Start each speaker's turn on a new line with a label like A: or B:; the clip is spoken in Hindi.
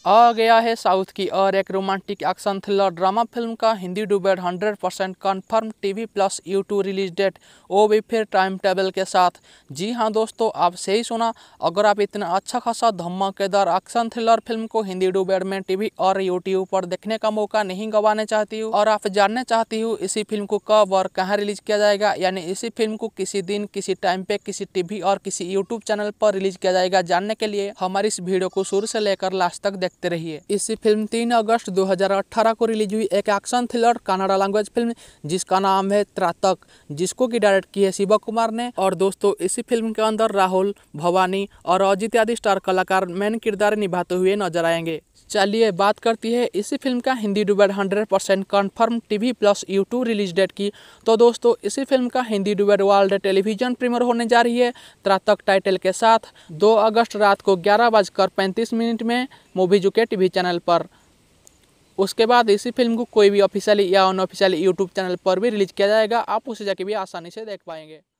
A: आ गया है साउथ की और एक romantic action thriller drama film का Hindi dubbed 100% confirm TV plus YouTube release date, वो भी फिर टाइम टेबल के साथ। जी हाँ दोस्तों, आप सही सुना। अगर आप इतना अच्छा खासा धमाकेदार एक्शन थ्रिलर फिल्म को हिंदी डुबेड में टीवी और यूट्यूब पर देखने का मौका नहीं गंवाने चाहती हूँ और आप जानने चाहती हूँ इसी फिल्म को कब और कहाँ रिलीज किया जाएगा, यानी इसी फिल्म को किसी दिन किसी टाइम पे किसी टीवी और किसी यूट्यूब चैनल पर रिलीज किया जाएगा, जानने के लिए हमारी इस वीडियो को शुरू से लेकर लास्ट तक देखते रहिए। इसी फिल्म 3 अगस्त 2018 को रिलीज हुई एक action thriller Kannada language film जिसका नाम है त्रातक, जिसको की डायरेक्ट की है शिव कुमार ने। और दोस्तों इसी फिल्म के अंदर राहुल, भवानी और अजित आदि स्टार कलाकार मेन किरदार निभाते हुए नजर आएंगे। चलिए बात करती है इसी फिल्म का Hindi dubbed 100% confirm TV plus YouTube release date की। तो दोस्तों इसी फिल्म का Hindi dubbed world television premiere होने जा रही है त्रातक टाइटल के साथ 2 अगस्त रात को 11:35 में मूवीज के टीवी चैनल पर। उसके बाद इसी फिल्म को कोई भी ऑफिशियली या अनऑफिशियली यूट्यूब चैनल पर भी रिलीज किया जाएगा, आप उसे जाके भी आसानी से देख पाएंगे।